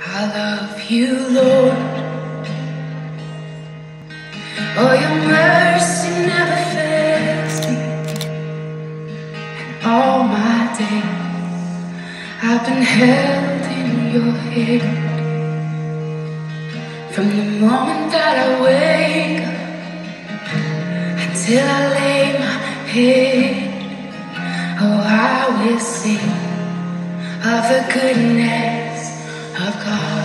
I love you, Lord. Oh, your mercy never fails me. And all my days I've been held in your hand. From the moment that I wake up until I lay my head, oh, I will sing of the goodness of God.